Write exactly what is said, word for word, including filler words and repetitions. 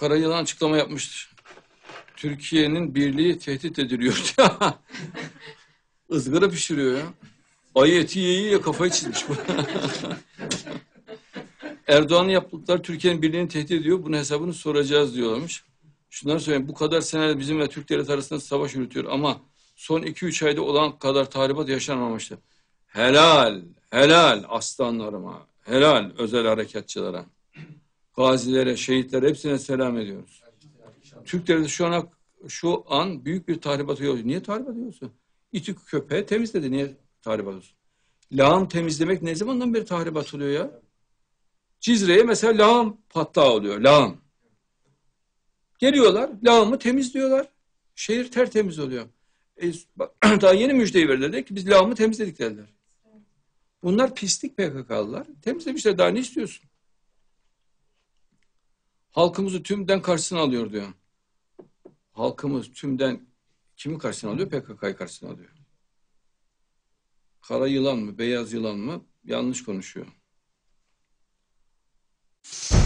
Karayılan açıklama yapmıştır. Türkiye'nin birliği tehdit ediliyor. Izgara pişiriyor ya. Ayı eti yiye kafayı çizmiş bu. Erdoğan'ın yaptıkları Türkiye'nin birliğini tehdit ediyor. Bunun hesabını soracağız diyorlarmış. Şunları söyleyeyim. Bu kadar seneler bizimle Türk devleti arasında savaş yürütüyor ama son iki üç ayda olan kadar tahribat yaşanmamıştı. Helal, helal aslanlarıma, helal özel harekatçılara, gazilere, şehitlere hepsine selam ediyoruz. Türk devleti şu an şu an büyük bir tahribat oluyor. Niye tahribat ediyorsun? İti köpeği temizledi. Niye tahribat olsun? Lağım temizlemek ne zamandan beri tahribat oluyor ya? Cizre'ye mesela lağım patlağı oluyor. Lağım. Geliyorlar, lağımı temizliyorlar. Şehir tertemiz oluyor. E, daha yeni müjdeyi verdiler ki biz lağımı temizledik dediler. Bunlar pislik P K K'lılar. Temizlemişler, daha ne istiyorsun? Halkımızı tümden karşısına alıyor diyor. Halkımız tümden kimi karşısına alıyor? P K K'yı karşısına alıyor. Kara yılan mı, beyaz yılan mı? Yanlış konuşuyor.